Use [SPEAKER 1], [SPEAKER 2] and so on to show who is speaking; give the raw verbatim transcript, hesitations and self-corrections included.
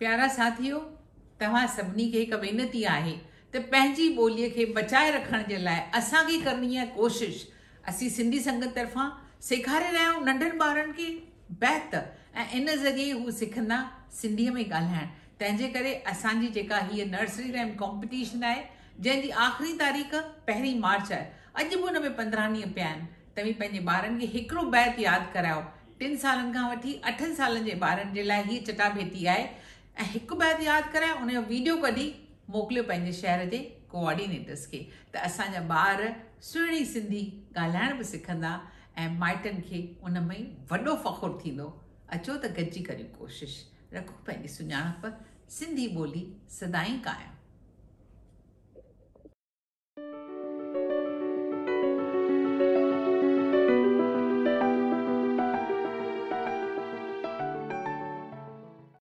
[SPEAKER 1] प्यारा साथियो, तव्हां सभिनी खे हिकु वेनती आहे त पंहिंजी ॿोलीअ खे बचाए रखण जे लाइ असांखे करणी आहे कोशिश। असीं सिंधी संगत तरफ़ां सेखारे रहिया आहियूं नंढनि ॿारनि खे बैत ऐं इन ज़रिए हू सिखंदा सिंधीअ में ॻाल्हाइण। तंहिंजे करे असांजी जेका हीअ नर्सरी रैम कॉम्पिटिशन आहे, जंहिंजी आख़िरी तारीख़ पहिरीं मार्च आहे, अॼु बि हुन में पंद्रहं ॾींहं पिया आहिनि। तव्हीं पंहिंजे ॿारनि खे हिकिड़ो बैत यादि करायो। टिनि सालनि खां वठी अठनि सालनि जे ॿारनि जे लाइ हीअ चटाभेटी आहे ऐं हिकु बैत यादि करायो, उनजो वीडियो कढी मोकिलियो पंहिंजे शहर जे कोऑर्डिनेटर्स खे, त असांजा ॿार सुहिणी सिंधी ॻाल्हाइण बि सिखंदा ऐं माइटनि खे उन में वॾो फ़ख़ुरु थींदो। अचो त गॾिजी करियूं कोशिशि, रखो पंहिंजी सुञाणप, सिंधी ॿोली सदाईं क़ाइमु।